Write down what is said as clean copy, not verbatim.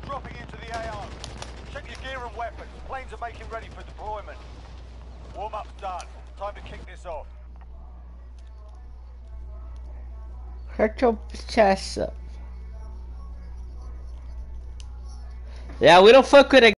dropping into the AO. Check your gear and weapons. Planes are making ready for deployment. Warm-up's done. Time to kick this off. Retro chest. Yeah, we don't fuck with it.